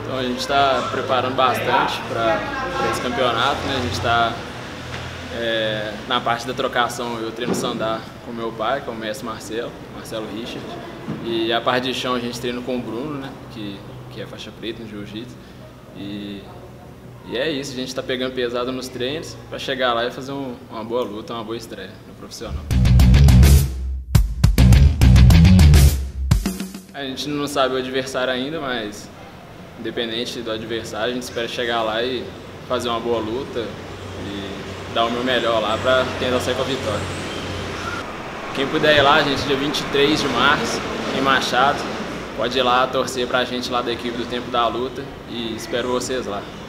Então a gente está preparando bastante para esse campeonato, né? A gente está na parte da trocação, eu treino sandá com meu pai, que é o mestre Marcelo Richard, e a parte de chão a gente treina com o Bruno, né? Que é faixa preta no jiu-jitsu. E é isso, a gente está pegando pesado nos treinos para chegar lá e fazer uma boa luta, uma boa estreia no profissional. A gente não sabe o adversário ainda, mas independente do adversário, a gente espera chegar lá e fazer uma boa luta e dar o meu melhor lá para tentar sair com a vitória. Quem puder ir lá, gente, dia 23 de março, em Machado, pode ir lá torcer pra gente lá da equipe do Tempo da Luta e espero vocês lá.